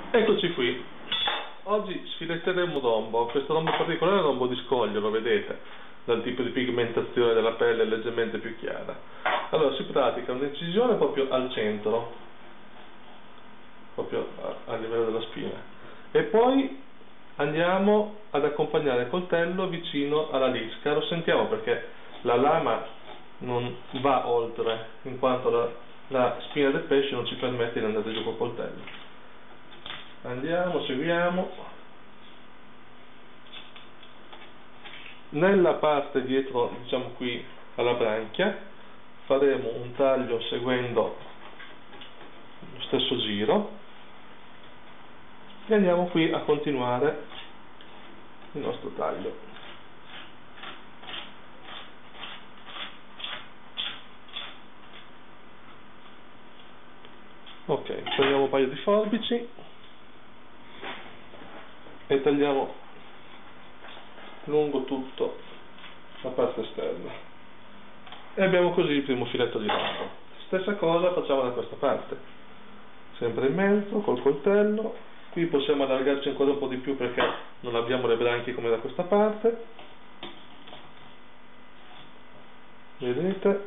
Eccoci qui, oggi sfiletteremo rombo. Questo rombo particolare è un rombo di scoglio, lo vedete, dal tipo di pigmentazione della pelle leggermente più chiara. Allora si pratica un'incisione proprio al centro, proprio a livello della spina, e poi andiamo ad accompagnare il coltello vicino alla lisca. Lo sentiamo perché la lama non va oltre, in quanto la spina del pesce non ci permette di andare giù col coltello. Andiamo, seguiamo. Nella parte dietro, diciamo qui alla branchia, faremo un taglio seguendo lo stesso giro e andiamo qui a continuare il nostro taglio. Ok, prendiamo un paio di forbici e tagliamo lungo tutto la parte esterna e abbiamo così il primo filetto di rombo. Stessa cosa facciamo da questa parte, sempre in mezzo col coltello. Qui possiamo allargarci ancora un po' di più perché non abbiamo le branchie come da questa parte, vedete,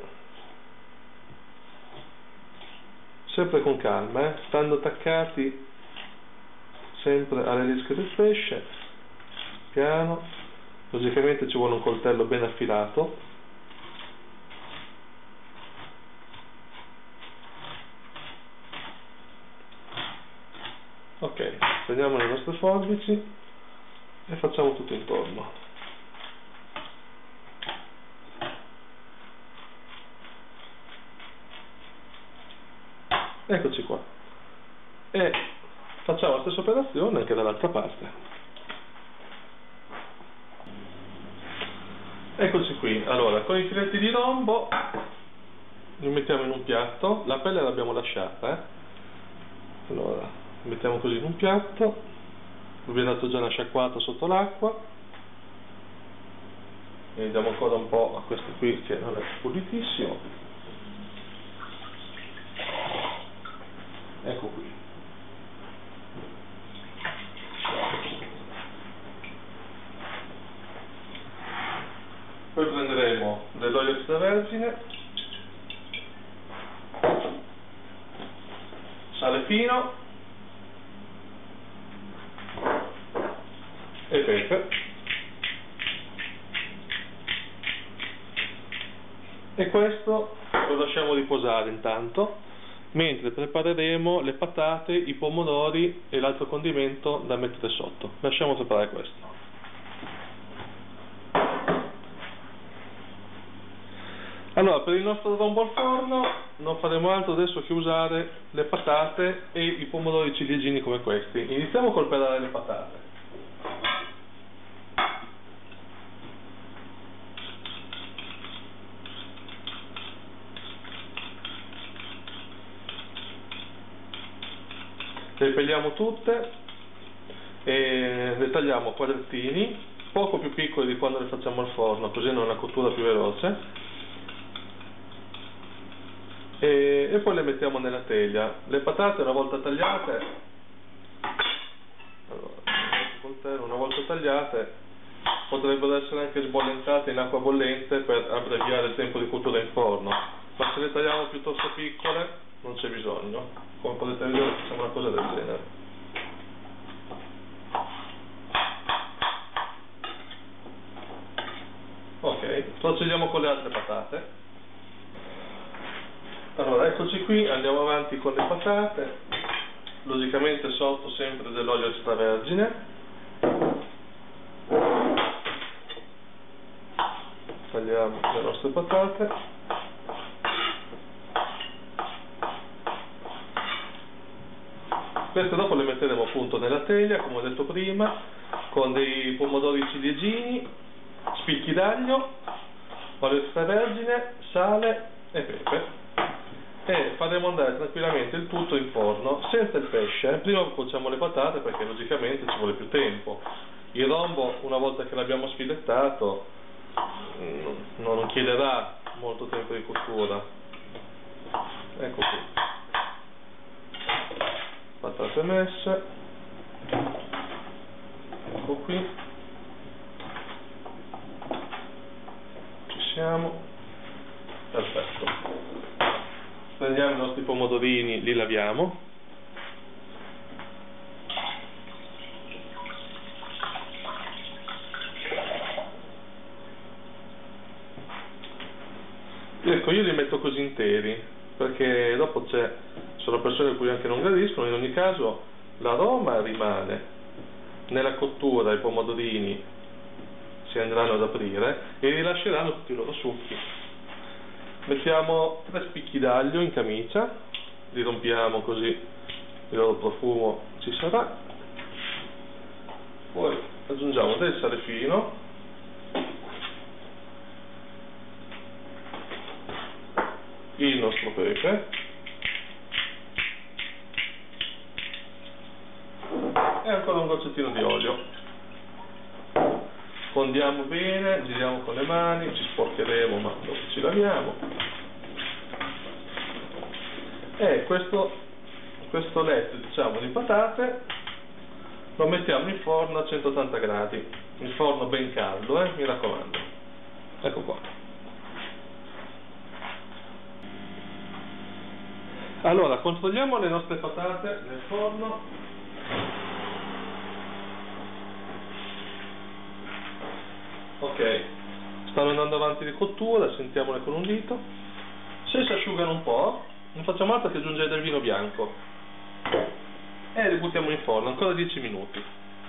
sempre con calma, stando attaccati sempre alle lische del pesce, piano. Logicamente ci vuole un coltello ben affilato. Ok, prendiamo le nostre forbici e facciamo tutto intorno. Eccoci qua. E facciamo la stessa operazione anche dall'altra parte. Eccoci qui, allora con i filetti di rombo li mettiamo in un piatto, la pelle l'abbiamo lasciata, allora li mettiamo così in un piatto, vi ho dato già una sciacquata sotto l'acqua e diamo ancora un po' a questo qui che non è pulitissimo. Ecco qui. Poi prenderemo dell'olio extravergine, sale fino e pepe, e questo lo lasciamo riposare intanto mentre prepareremo le patate, i pomodori e l'altro condimento da mettere sotto. Lasciamo preparare questo. Allora, per il nostro rombo al forno non faremo altro adesso che usare le patate e i pomodori ciliegini come questi. Iniziamo col pelare le patate. Le pelliamo tutte e le tagliamo a quadrettini, poco più piccoli di quando le facciamo al forno, così hanno una cottura più veloce. E poi le mettiamo nella teglia. Le patate una volta tagliate, allora, una volta tagliate potrebbero essere anche sbollentate in acqua bollente per abbreviare il tempo di cottura in forno, ma se le tagliamo piuttosto piccole non c'è bisogno. Come potete vedere facciamo una cosa del genere. Ok, procediamo con le altre patate. Allora, eccoci qui, andiamo avanti con le patate, logicamente sotto sempre dell'olio extravergine. Tagliamo le nostre patate. Queste dopo le metteremo appunto nella teglia, come ho detto prima, con dei pomodori ciliegini, spicchi d'aglio, olio extravergine, sale e pepe. E faremo andare tranquillamente il tutto in forno senza il pesce. Prima cuociamo le patate perché logicamente ci vuole più tempo. Il rombo, una volta che l'abbiamo sfilettato, non chiederà molto tempo di cottura. Ecco qui, patate messe. ecco qui, ci siamo, perfetto. Prendiamo i nostri pomodorini, li laviamo. Ecco, io li metto così interi, perché dopo sono persone cui anche non gradiscono. In ogni caso l'aroma rimane, nella cottura i pomodorini si andranno ad aprire e rilasceranno tutti i loro succhi. Mettiamo 3 spicchi d'aglio in camicia, li rompiamo così il loro profumo ci sarà. Poi aggiungiamo del sale fino, il nostro pepe e ancora un goccettino di olio. Fondiamo bene, giriamo con le mani, ci sporcheremo ma dopo ci laviamo. E questo letto, diciamo, di patate lo mettiamo in forno a 180 gradi, il forno ben caldo, mi raccomando. Ecco qua. Allora, controlliamo le nostre patate nel forno. Ok, stanno andando avanti di cottura, sentiamole con un dito. Se si asciugano un po', non facciamo altro che aggiungere del vino bianco e li buttiamo in forno ancora 10 minuti.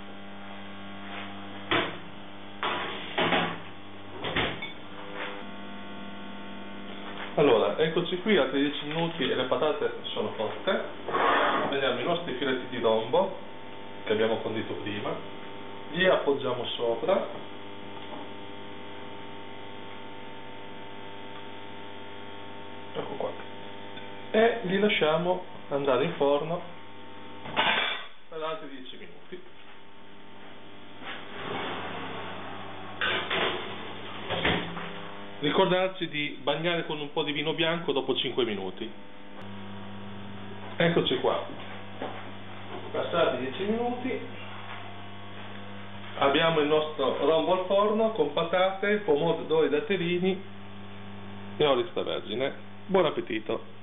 Allora, eccoci qui, altri 10 minuti e le patate sono cotte. Prendiamo i nostri filetti di rombo che abbiamo condito prima, li appoggiamo sopra ecco qua e li lasciamo andare in forno per altri 10 minuti. Ricordarci di bagnare con un po' di vino bianco dopo 5 minuti. Eccoci qua, passati 10 minuti, abbiamo il nostro rombo al forno con patate, pomodori datterini e olio extravergine. Buon appetito!